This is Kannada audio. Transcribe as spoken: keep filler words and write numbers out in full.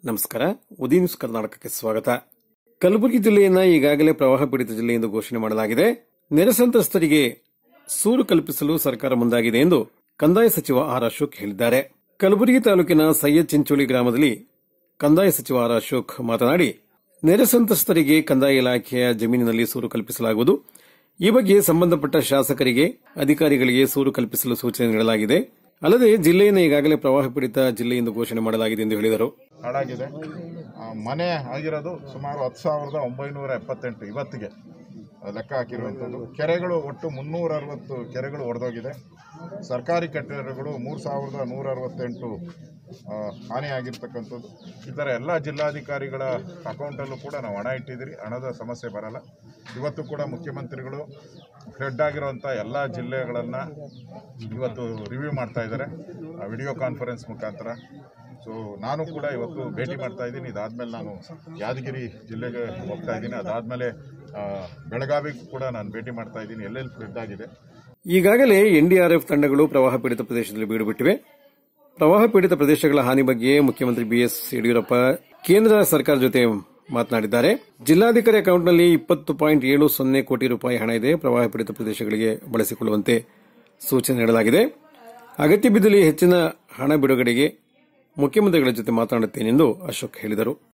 ನಮಸ್ಕಾರ. ಉದಯ ನ್ಯೂಸ್ ಕರ್ನಾಟಕಕ್ಕೆ ಸ್ವಾಗತ. ಕಲಬುರಗಿ ಜಿಲ್ಲೆಯನ್ನು ಈಗಾಗಲೇ ಪ್ರವಾಹ ಪೀಡಿತ ಜಿಲ್ಲೆ ಎಂದು ಘೋಷಣೆ ಮಾಡಲಾಗಿದೆ. ನೆರೆ ಸಂತ್ರಸ್ತರಿಗೆ ಸೂರು ಕಲ್ಪಿಸಲು ಸರ್ಕಾರ ಮುಂದಾಗಿದೆ ಎಂದು ಕಂದಾಯ ಸಚಿವ ಆರ್ ಅಶೋಕ್ ಹೇಳಿದ್ದಾರೆ. ಕಲಬುರಗಿ ತಾಲೂಕಿನ ಸೈಯದ್ ಚಿಂಚೋಳಿ ಗ್ರಾಮದಲ್ಲಿ ಕಂದಾಯ ಸಚಿವ ಆರ್ ಅಶೋಕ್ ಮಾತನಾಡಿ, ನೆರೆ ಸಂತ್ರಸ್ತರಿಗೆ ಕಂದಾಯ ಇಲಾಖೆಯ ಜಮೀನಿನಲ್ಲಿ ಸೂರು ಕಲ್ಪಿಸಲಾಗುವುದು. ಈ ಬಗ್ಗೆ ಸಂಬಂಧಪಟ್ಟ ಶಾಸಕರಿಗೆ, ಅಧಿಕಾರಿಗಳಿಗೆ ಸೂರು ಕಲ್ಪಿಸಲು ಸೂಚನೆ ನೀಡಲಾಗಿದೆ. ಅಲ್ಲದೆ ಜಿಲ್ಲೆಯನ್ನು ಈಗಾಗಲೇ ಪ್ರವಾಹ ಪೀಡಿತ ಜಿಲ್ಲೆ ಎಂದು ಘೋಷಣೆ ಮಾಡಲಾಗಿದೆ ಎಂದು ಹೇಳಿದರು. ಹಾಳಾಗಿದೆ. ಮನೆ ಆಗಿರೋದು ಸುಮಾರು ಹತ್ತು ಸಾವಿರದ ಒಂಬೈನೂರ ಎಪ್ಪತ್ತೆಂಟು ಇವತ್ತಿಗೆ ಲೆಕ್ಕ ಹಾಕಿರುವಂಥದ್ದು. ಕೆರೆಗಳು ಒಟ್ಟು ಮುನ್ನೂರ ಅರವತ್ತು ಕೆರೆಗಳು ಒಡೆದೋಗಿದೆ. ಸರ್ಕಾರಿ ಕಟ್ಟಡಗಳು ಮೂರು ಸಾವಿರದ ನೂರ ಅರವತ್ತೆಂಟು ಹಾನಿಯಾಗಿರ್ತಕ್ಕಂಥದ್ದು. ಈ ಥರ ಎಲ್ಲ ಜಿಲ್ಲಾಧಿಕಾರಿಗಳ ಅಕೌಂಟಲ್ಲೂ ಕೂಡ ನಾವು ಹಣ ಇಟ್ಟಿದ್ದೀರಿ. ಹಣದ ಸಮಸ್ಯೆ ಬರಲ್ಲ. ಇವತ್ತು ಕೂಡ ಮುಖ್ಯಮಂತ್ರಿಗಳು ಫ್ಲಡ್ ಆಗಿರುವಂಥ ಎಲ್ಲ ಜಿಲ್ಲೆಗಳನ್ನು ಇವತ್ತು ರಿವ್ಯೂ ಮಾಡ್ತಾ ಇದ್ದಾರೆ ವಿಡಿಯೋ ಕಾನ್ಫರೆನ್ಸ್ ಮುಖಾಂತರ. ಸೊ ನಾನು ಕೂಡ ಇವತ್ತು ಭೇಟಿ ಮಾಡ್ತಾ ಇದ್ದೀನಿ. ಇದಾದಮೇಲೆ ನಾನು ಯಾದಗಿರಿ ಜಿಲ್ಲೆಗೆ ಹೋಗ್ತಾ ಇದ್ದೀನಿ. ಅದಾದಮೇಲೆ ಬೆಳಗಾವಿಗೂ ಕೂಡ ನಾನು ಭೇಟಿ ಮಾಡ್ತಾ ಇದ್ದೀನಿ, ಎಲ್ಲೆಲ್ಲಿ ಫ್ಲಡ್ ಆಗಿದೆ. ಈಗಾಗಲೇ ಎನ್ಡಿಆರ್ಎಫ್ ತಂಡಗಳು ಪ್ರವಾಹ ಪೀಡಿತ ಪ್ರದೇಶದಲ್ಲಿ ಬೀಡು ಬಿಟ್ಟಿವೆ. ಪ್ರವಾಹ ಪೀಡಿತ ಪ್ರದೇಶಗಳ ಹಾನಿ ಬಗ್ಗೆ ಮುಖ್ಯಮಂತ್ರಿ ಬಿಎಸ್ ಯಡಿಯೂರಪ್ಪ ಕೇಂದ್ರ ಸರ್ಕಾರ ಜೊತೆ ಮಾತನಾಡಿದ್ದಾರೆ. ಜಿಲ್ಲಾಧಿಕಾರಿ ಅಕೌಂಟ್ನಲ್ಲಿ ಇಪ್ಪತ್ತು ಪಾಯಿಂಟ್ ಏಳು ಸೊನ್ನೆ ಕೋಟಿ ರೂಪಾಯಿ ಹಣ ಇದೆ. ಪ್ರವಾಹ ಪೀಡಿತ ಪ್ರದೇಶಗಳಿಗೆ ಬಳಸಿಕೊಳ್ಳುವಂತೆ ಸೂಚನೆ ನೀಡಲಾಗಿದೆ. ಅಗತ್ಯ ಬಿದ್ದಲ್ಲಿ ಹೆಚ್ಚಿನ ಹಣ ಬಿಡುಗಡೆಗೆ ಮುಖ್ಯಮಂತ್ರಿಗಳ ಜೊತೆ ಮಾತನಾಡುತ್ತೇನೆಂದು ಅಶೋಕ್ ಹೇಳಿದರು.